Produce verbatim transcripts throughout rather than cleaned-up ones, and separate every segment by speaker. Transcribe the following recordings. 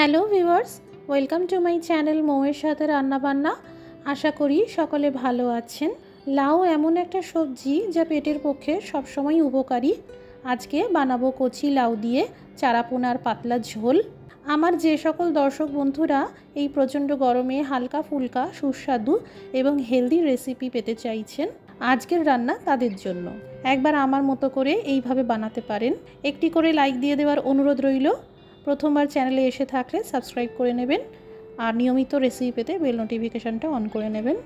Speaker 1: Hello viewers, welcome to my channel মৌয়ের সাথে রান্নাবান্না। আশা করি সকলে ভালো আছেন। লাউ এমন একটা সবজি যা পেটের পক্ষে সবসময় উপকারী। আজকে বানাবো কচি লাউ দিয়ে চারাপোনার পাতলা ঝোল। আমার যে সকল দর্শক বন্ধুরা এই প্রচণ্ড গরমে হালকা ফুলকা সুস্বাদু এবং হেলদি রেসিপি পেতে চাইছেন, আজকের রান্না তাদের জন্য। একবার আমার মতো করে এইভাবে বানাতে পারেন। একটি করে লাইক দিয়ে দেওয়ার অনুরোধ রইল। প্রথমবার চ্যানেলে এসে থাকলে সাবস্ক্রাইব করে নেবেন আর নিয়মিত রেসিপি পেতে বেল নোটিফিকেশানটা অন করে নেবেন।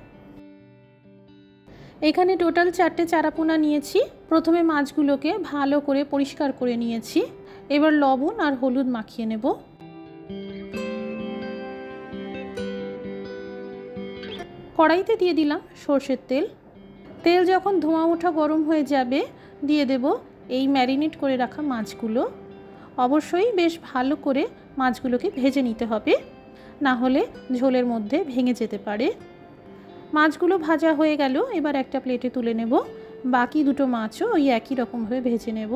Speaker 1: এখানে টোটাল চারটে চারাপোনা নিয়েছি। প্রথমে মাছগুলোকে ভালো করে পরিষ্কার করে নিয়েছি। এবার লবণ আর হলুদ মাখিয়ে নেব। কড়াইতে দিয়ে দিলাম সর্ষের তেল। তেল যখন ধোঁয়া ওঠা গরম হয়ে যাবে, দিয়ে দেব এই ম্যারিনেট করে রাখা মাছগুলো। অবশ্যই বেশ ভালো করে মাছগুলোকে ভেজে নিতে হবে, না হলে ঝোলের মধ্যে ভেঙে যেতে পারে। মাছগুলো ভাজা হয়ে গেল, এবার একটা প্লেটে তুলে নেব। বাকি দুটো মাছও ওই একই রকমভাবে ভেজে নেব।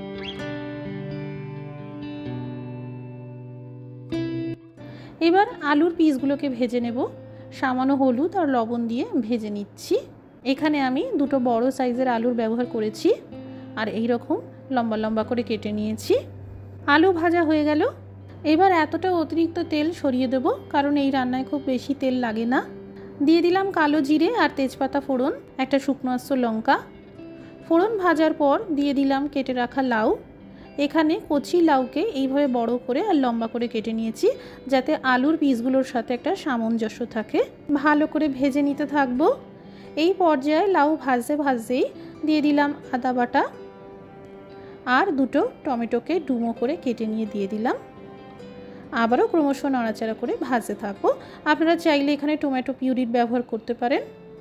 Speaker 1: এবার আলুর পিসগুলোকে ভেজে নেব। সামান্য হলুদ আর লবণ দিয়ে ভেজে নিচ্ছি। এখানে আমি দুটো বড় সাইজের আলুর ব্যবহার করেছি আর এই রকম লম্বা লম্বা করে কেটে নিয়েছি। আলু ভাজা হয়ে গেল। এবার এতটা অতিরিক্ত তেল সরিয়ে দেব, কারণ এই রান্নায় খুব বেশি তেল লাগে না। দিয়ে দিলাম কালো জিরে আর তেজপাতা ফোড়ন, একটা শুকনো আস্ত লঙ্কা। ফোড়ন ভাজার পর দিয়ে দিলাম কেটে রাখা লাউ। এখানে কচি লাউকে এইভাবে বড় করে আর লম্বা করে কেটে নিয়েছি, যাতে আলুর পিসগুলোর সাথে একটা সামঞ্জস্য থাকে। ভালো করে ভেজে নিতে থাকবো। এই পর্যায়ে লাউ ভাজতে ভাজতেই দিয়ে দিলাম আদা বাটা আর দুটো টমেটোকে ডুমো করে কেটে নিয়ে দিয়ে দিলাম। আবারও ক্রমশ নাড়াচাড়া করে ভাজতে থাকবো। আপনারা চাইলে এখানে টমেটো পিউরির ব্যবহার করতে পারেন।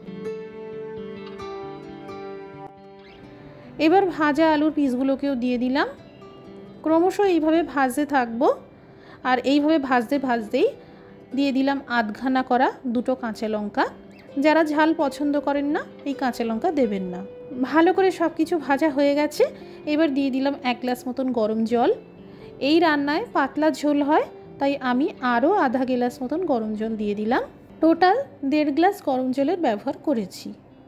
Speaker 1: এবার ভাজা আলুর পিসগুলোকেও দিয়ে দিলাম। ক্রমশ এইভাবে ভাজতে থাকবো। আর এইভাবে ভাজতে ভাজতেই দিয়ে দিলাম আধঘানা করা দুটো কাঁচা লঙ্কা। যারা ঝাল পছন্দ করেন না, এই কাঁচা লঙ্কা দেবেন না। ভালো করে সব কিছু ভাজা হয়ে গেছে। এবার দিয়ে দিলাম এক গ্লাস মতন গরম জল। এই রান্নায় পাতলা ঝোল হয়, তাই আমি আরও আধা গ্লাস মতন গরম জল দিয়ে দিলাম। টোটাল দেড় গ্লাস গরম জলের ব্যবহার করেছি।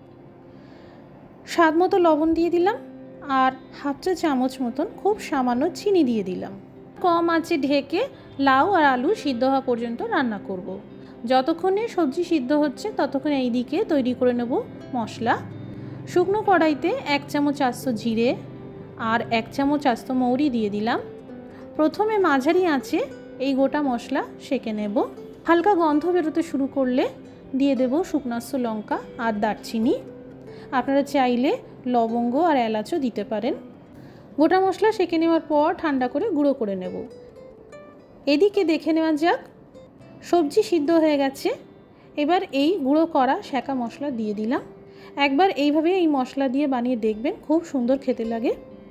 Speaker 1: স্বাদ মতো লবণ দিয়ে দিলাম আর হাফ চা চামচ মতন খুব সামান্য চিনি দিয়ে দিলাম। কম আঁচে ঢেকে লাউ আর আলু সিদ্ধ হওয়া পর্যন্ত রান্না করব। যতক্ষণে সবজি সিদ্ধ হচ্ছে ততক্ষণ এই দিকে তৈরি করে নেব মশলা। শুকনো কড়াইতে এক চামচ আস্ত জিরে আর এক চামচ আস্ত মৌরি দিয়ে দিলাম। প্রথমে মাঝারি আঁচে এই গোটা মশলা সেঁকে নেব। হালকা গন্ধ বেরোতে শুরু করলে দিয়ে দেব শুকনো আস্ত লঙ্কা আর দারচিনি। আপনারা চাইলে লবঙ্গ আর এলাচও দিতে পারেন। গোটা মশলা সেঁকে নেওয়ার পর ঠান্ডা করে গুঁড়ো করে নেব। এদিকে দেখে নেওয়া যাক সবজি সিদ্ধ হয়ে গেছে। এবার এই গুঁড়ো করা সেঁকা মশলা দিয়ে দিলাম। একবার এইভাবে এই মশলা দিয়ে বানিয়ে দেখবেন, খুব সুন্দর খেতে লাগে।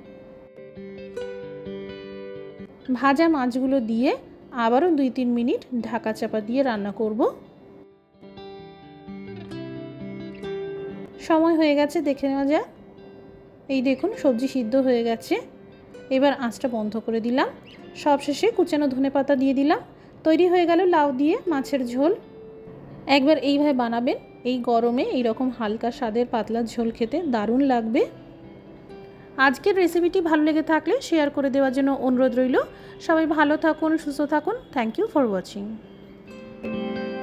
Speaker 1: ভাজা মাছগুলো দিয়ে আবারও দুই তিন মিনিট ঢাকা চাপা দিয়ে রান্না করব। সময় হয়ে গেছে, দেখে নেওয়া যাক। এই দেখুন সবজি সিদ্ধ হয়ে গেছে। এবার আঁচটা বন্ধ করে দিলাম। সবশেষে কুচানো ধনেপাতা দিয়ে দিলাম। তৈরি হয়ে গেল লাউ দিয়ে মাছের ঝোল। একবার এইভাবে বানাবেন। এই গরমে এই রকম হালকা স্বাদের পাতলা ঝোল খেতে দারুণ লাগবে। আজকের রেসিপিটি ভালো লেগে থাকলে শেয়ার করে দেওয়ার জন্য অনুরোধ রইল। সবাই ভালো থাকুন, সুস্থ থাকুন। Thank you for watching.